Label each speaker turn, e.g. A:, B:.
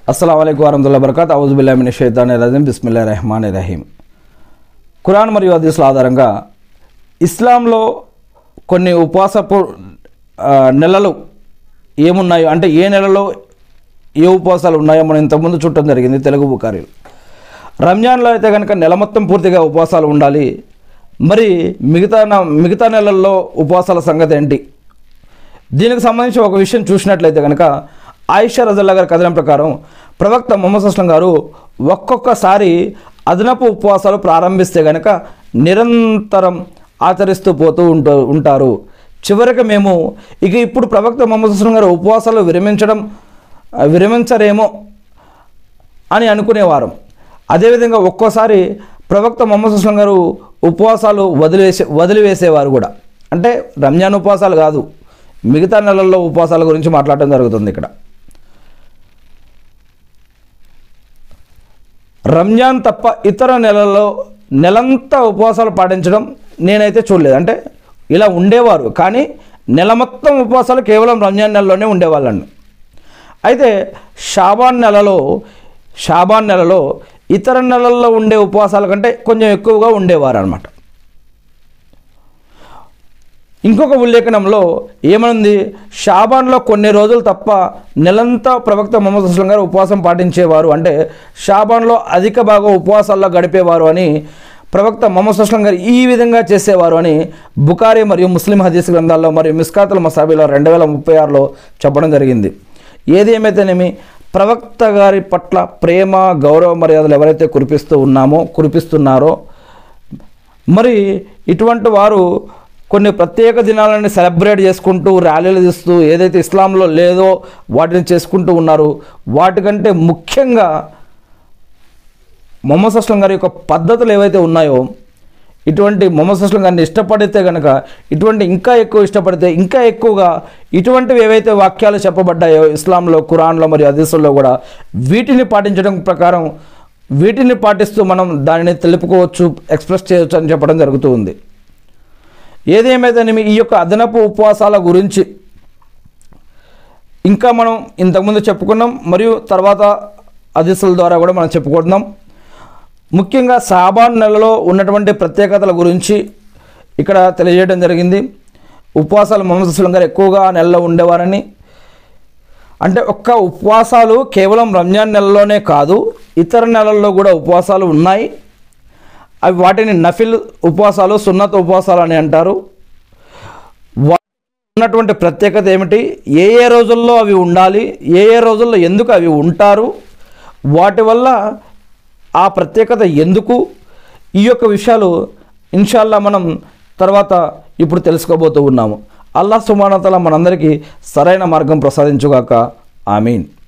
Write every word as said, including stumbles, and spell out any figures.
A: అస్సలాము అలైకుం వరహ్మతుల్లాహి వబరకాతుహు. అఊజు బిల్లాహి మినష్ షైతానిర్ రజీమ్. బిస్మిల్లాహిర్ రహ్మానిర్ రహీం. ఖురాన్ మరియు హదీసుల ఆధారంగా ఇస్లాంలో కొన్ని ఉపవాసపు నెలలు ఏమున్నాయో, అంటే ఏ నెలలో ఏ ఉపవాసాలు ఉన్నాయో మనం ఇంతకుముందు చూడటం జరిగింది తెలుగు బుఖారీలో. రంజాన్లో అయితే కనుక నెల మొత్తం పూర్తిగా ఉపవాసాలు ఉండాలి. మరి మిగతా మిగతా నెలల్లో ఉపవాసాల సంగతి ఏంటి? దీనికి సంబంధించి ఒక విషయం చూసినట్లయితే కనుక ఆయిషా రజల్లా గారి కథనం ప్రకారం ప్రవక్త ముహమ్మద్ సల్లం గారు ఒక్కొక్కసారి అదనపు ఉపవాసాలు ప్రారంభిస్తే కనుక నిరంతరం ఆచరిస్తూ పోతూ ఉంటూ ఉంటారు. చివరికి మేము ఇక ఇప్పుడు ప్రవక్త ముహమ్మద్ సల్లం గారు ఉపవాసాలు విరమించడం విరమించరేమో అని అనుకునేవారు. అదేవిధంగా ఒక్కోసారి ప్రవక్త ముహమ్మద్ సల్లం గారు ఉపవాసాలు వదిలేసే వదిలివేసేవారు కూడా. అంటే రంజాన్ ఉపవాసాలు కాదు, మిగతా నెలల్లో ఉపవాసాల గురించి మాట్లాడటం జరుగుతుంది ఇక్కడ. రంజాన్ తప్ప ఇతర నెలల్లో నెలంతా ఉపవాసాలు పాటించడం నేనైతే చూడలేదు. అంటే ఇలా ఉండేవారు, కానీ నెల మొత్తం ఉపవాసాలు కేవలం రంజాన్ నెలలోనే ఉండేవాళ్ళండి. అయితే షాబాన్ నెలలో షాబాన్ నెలలో ఇతర నెలల్లో ఉండే ఉపవాసాల కంటే కొంచెం ఎక్కువగా ఉండేవారు అన్నమాట. ఇంకొక ఉల్లేఖనంలో ఏమనుంది, షాబాన్లో కొన్ని రోజులు తప్ప నెలంతా ప్రవక్త ముహమ్మద్ సల్లం గారు ఉపవాసం పాటించేవారు. అంటే షాబాన్లో అధిక భాగం ఉపవాసాల్లో గడిపేవారు అని ప్రవక్త ముహమ్మద్ సల్లం గారు ఈ విధంగా చేసేవారు అని బుఖారీ మరియు ముస్లిం హదీస్ గ్రంథాల్లో మరియు మిస్కాతుల్ మసాబీలో రెండు వేల ముప్పై ఆరులో చెప్పడం జరిగింది. ఏది ఏమైతేనేమి ప్రవక్త గారి పట్ల ప్రేమ గౌరవ మర్యాదలు ఎవరైతే కురిపిస్తూ ఉన్నామో కురిపిస్తున్నారో మరి ఇటువంటి వారు కొన్ని ప్రత్యేక దినాలని సెలబ్రేట్ చేసుకుంటూ ర్యాలీలు తీస్తూ ఏదైతే ఇస్లాంలో లేదో వాటిని చేసుకుంటూ ఉన్నారు. వాటికంటే ముఖ్యంగా ముహమ్మద్ సల్లం గారి యొక్క పద్ధతులు ఏవైతే ఉన్నాయో, ఇటువంటి ముహమ్మద్ సల్లం గారిని ఇష్టపడితే కనుక ఇటువంటి ఇంకా ఎక్కువ ఇష్టపడితే ఇంకా ఎక్కువగా ఇటువంటివి ఏవైతే వాక్యాలు చెప్పబడ్డాయో ఇస్లాంలో ఖురాన్లో మరియు హదీసుల్లో కూడా వీటిని పాటించడం ప్రకారం వీటిని పాటిస్తూ మనం దానిని తెలుపుకోవచ్చు, ఎక్స్ప్రెస్ చేయవచ్చు అని చెప్పడం జరుగుతూ ఉంది. ఏదేమైతే ఈ యొక్క అదనపు ఉపవాసాల గురించి ఇంకా మనం ఇంతకుముందు చెప్పుకున్నాం, మరియు తర్వాత హదీసుల ద్వారా కూడా మనం చెప్పుకుంటున్నాం. ముఖ్యంగా షాబాన్ నెలలో ఉన్నటువంటి ప్రత్యేకతల గురించి ఇక్కడ తెలియజేయడం జరిగింది. ఉపవాసాలు ముహమ్మద్ సల్లం గారు ఎక్కువగా ఆ నెలలో ఉండేవారని, అంటే ఒక్క ఉపవాసాలు కేవలం రంజాన్ నెలలోనే కాదు ఇతర నెలల్లో కూడా ఉపవాసాలు ఉన్నాయి. అవి వాటిని నఫిల్ ఉపవాసాలు, సున్నత్ ఉపవాసాలు అని అంటారు. ఉన్నటువంటి ప్రత్యేకత ఏమిటి, ఏ ఏ రోజుల్లో అవి ఉండాలి, ఏ ఏ రోజుల్లో ఎందుకు అవి ఉంటారు, వాటి వల్ల ఆ ప్రత్యేకత ఎందుకు, ఈ యొక్క విషయాలు ఇన్షాల్లా మనం తర్వాత ఇప్పుడు తెలుసుకోబోతూ ఉన్నాము. అల్లాహ్ సుబ్హానహు వ తఆలా మనందరికీ సరైన మార్గం ప్రసాదించుగాక. ఆమీన్.